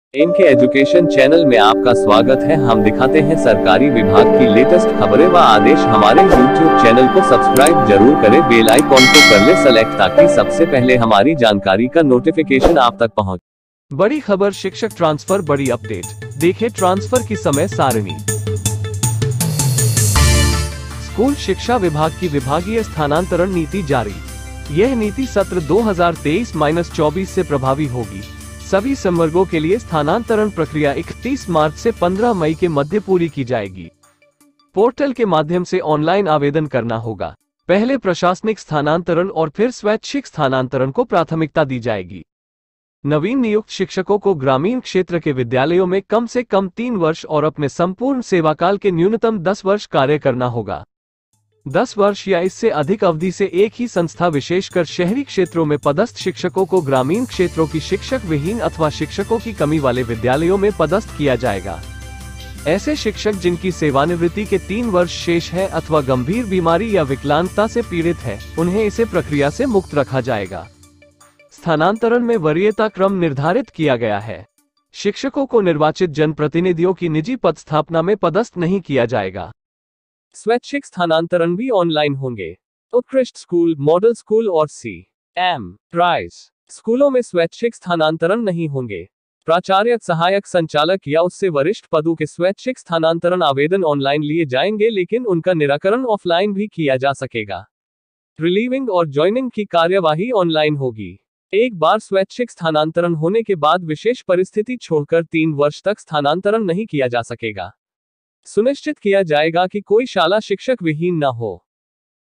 इनके education channel में आपका स्वागत है। हम दिखाते हैं सरकारी विभाग की लेटेस्ट खबरें व आदेश। हमारे YouTube चैनल को सब्सक्राइब जरूर करें, बेल आइकॉन को कर ले सेलेक्ट ताकि सबसे पहले हमारी जानकारी का नोटिफिकेशन आप तक पहुंचे। बड़ी खबर, शिक्षक ट्रांसफर, बड़ी अपडेट। देखें ट्रांसफर की समय सारणी। स्कूल शिक्षा विभाग की विभागीय स्थानांतरण नीति जारी। यह नीति सत्र 2023-24 से प्रभावी होगी। सभी संवर्गों के लिए स्थानांतरण प्रक्रिया 31 मार्च से 15 मई के मध्य पूरी की जाएगी। पोर्टल के माध्यम से ऑनलाइन आवेदन करना होगा। पहले प्रशासनिक स्थानांतरण और फिर स्वैच्छिक स्थानांतरण को प्राथमिकता दी जाएगी। नवीन नियुक्त शिक्षकों को ग्रामीण क्षेत्र के विद्यालयों में कम से कम 3 वर्ष और अपने संपूर्ण सेवाकाल के न्यूनतम 10 वर्ष कार्य करना होगा। 10 वर्ष या इससे अधिक अवधि से एक ही संस्था, विशेषकर शहरी क्षेत्रों में पदस्थ शिक्षकों को ग्रामीण क्षेत्रों की शिक्षक विहीन अथवा शिक्षकों की कमी वाले विद्यालयों में पदस्थ किया जाएगा। ऐसे शिक्षक जिनकी सेवानिवृत्ति के 3 वर्ष शेष है अथवा गंभीर बीमारी या विकलांगता से पीड़ित है, उन्हें इसे प्रक्रिया से मुक्त रखा जाएगा। स्थानांतरण में वरीयता क्रम निर्धारित किया गया है। शिक्षकों को निर्वाचित जनप्रतिनिधियों की निजी पदस्थापना में पदस्थ नहीं किया जाएगा। स्वैच्छिक स्थानांतरण भी ऑनलाइन होंगे। उत्कृष्ट स्कूल, मॉडल स्कूल और CM प्राइज स्कूलों में स्वैच्छिक स्थानांतरण नहीं होंगे। प्राचार्य, सहायक संचालक या उससे वरिष्ठ पदों के स्वैच्छिक स्थानांतरण आवेदन ऑनलाइन लिए जाएंगे, लेकिन उनका निराकरण ऑफलाइन भी किया जा सकेगा। रिलीविंग और ज्वाइनिंग की कार्यवाही ऑनलाइन होगी। एक बार स्वैच्छिक स्थानांतरण होने के बाद विशेष परिस्थिति छोड़कर 3 वर्ष तक स्थानांतरण नहीं किया जा सकेगा। सुनिश्चित किया जाएगा कि कोई शाला शिक्षक विहीन न हो।